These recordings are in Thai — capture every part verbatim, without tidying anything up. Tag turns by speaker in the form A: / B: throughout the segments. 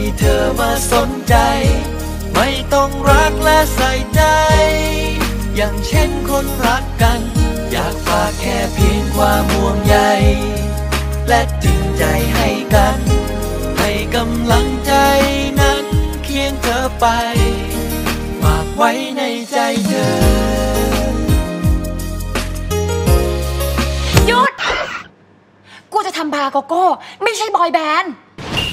A: เธอมาสนใจไม่ต้องรักและใส่ใจอย่างเช่นคนรักกันอยากฝากแค่เพียงความห่วงใยและจริงใจให้กันให้กำลังใจนั้นเคียงเธอไปฝากไว้ในใจเธอ
B: หยุดกูจะทำบาร์โกโก้ไม่ใช่บอยแบนด์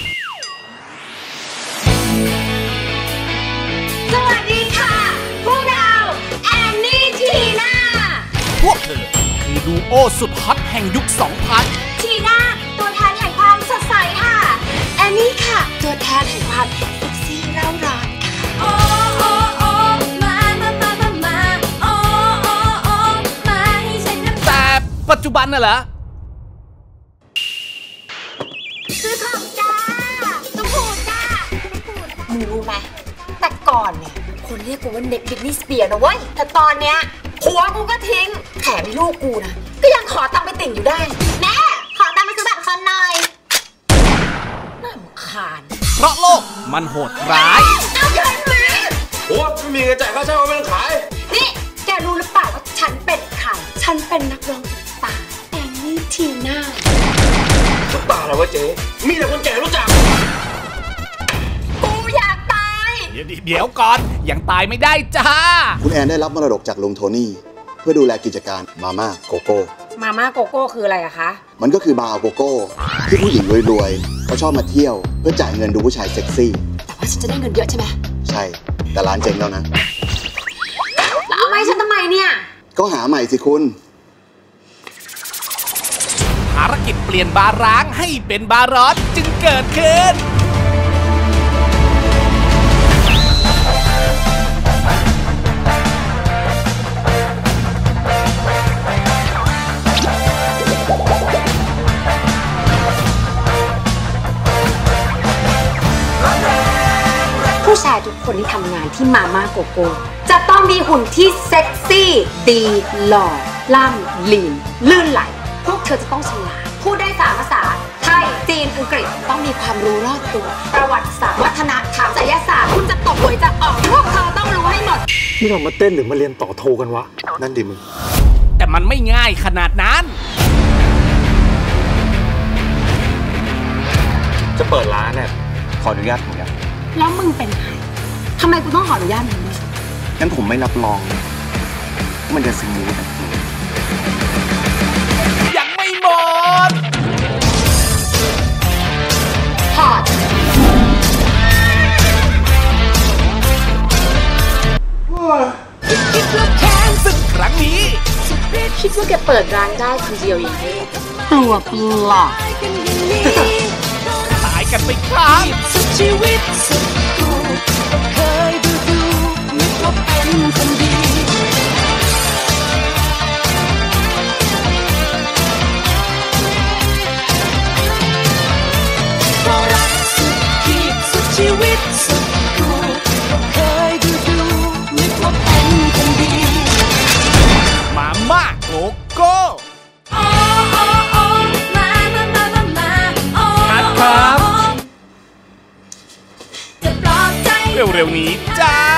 B: สวัสดีค่ะพวกเราแอนนี่ทีน่า
C: พวกเธอคือดูโอสุดฮอตแห่งยุค สองพัน
B: ทีน่าตัวแทนแห่งความสดใสค่ะแอนนี่ค่ะตัวแทนแห่งความเซ็กซี่เร่าร้อนค่ะโอ้โอ้โอ้มามามามามาโอ้โอ้โอ้มาให้ฉันน้ำ
C: แต่ปัจจุบันน่ะเหรอ
B: ซื้อของจ้าต้องพูดจ้ามึงรู้ไหมแต่ก่อนเนี่ยคนเรียกกูว่าเด็กบิทนี่สเปียร์นะเว้ยแต่ตอนเนี้ยผัวกูก็ทิ้งแถมลูกกูนะก็ยังขอตังค์ไปติ่งอยู่ได้แม่ขอตังค์ไปซื้อบัตรคอนหน่อยน่ารำคาญ
C: เพราะโลกมันโหดร้าย
B: เอาเงินมา
D: โอ้ไม่มีเงินจ่ายค่าเช่าไม่ต้องขาย
B: นี่แกรู้หรือเปล่าว่าฉันเป็นใครฉันเป็นนักร้องตาแอนนี่ทีน่า
D: ซุปตาเหรอวะเจ๊มีแต่คนแก่รู้จัก
B: กูอยากตาย
C: เดี๋ยวเดี๋ยวก่อนยังตายไม่ได้จ้า
E: คุณแอนได้รับมรดกจากลุงโทนี่เพื่อดูแลกิจการมาม่าโกโก้
B: มาม่าโกโก้คืออะไรอะคะ
E: มันก็คือบาร์โกโก้ที่ผู้หญิงรวยๆเขาชอบมาเที่ยวเพื่อจ่ายเงินดูผู้ชายเซ็กซี่
B: แต่ว่าฉันจะได้เงินเยอะใช่ไหม
E: ใช่แต่ร้านเจ๊งแล้วนะ
B: แล้วเอาไว้ฉันทำไมเนี่ย
E: ก็หาใหม่สิคุณ
C: ภารกิจเปลี่ยนบาร์ร้างให้เป็นบาร์ร้อนจึงเกิดขึ้น
B: ผู้ชายทุกคนที่ทำงานที่มาม่าโกโก้จะต้องมีหุ่นที่เซ็กซี่ดีหล่อล่ำลีนลื่นไหลพวกเธอจะต้องฉลาดพูดได้สามภาษาไทยจีนอังกฤษต้องมีความรู้รอบตัวประวัติศาสตร์วัฒนธรรมศิลปศาสตร์คุณจะตกหวยจะออกพวกเธอต้องรู้ให้หมด
D: นี่เรามาเต้นหรือมาเรียนต่อโทกันวะนั่นดิมึง
C: แต่มันไม่ง่ายขนาดนั้น
D: จะเปิดร้านเนี่ยขออนุญาตผมยัง
B: แล้วมึงเป็นใครทำไมกูต้องขออนุญาตมึงด้วย
E: งั้นผมไม่รับรองมันจะสมูท
C: ยังไม่หมด
B: ถอด
C: คิดว่าแค้นซึ่งครั้งนี้
B: คิดว่าแกเปิดร้านได้คนเดียวอย่างนี้กลัวกลัว
C: ตายกันไปครั้งสุดชีวิตสุดกูเคยดูดูนึกว่าเป็นคนดีก็รักสุดขีดสุดชีวิตสุดกูเคยดูดูนึกว่าเป็นคนดีมาม่าโกโก้เร็วๆนี้จ้า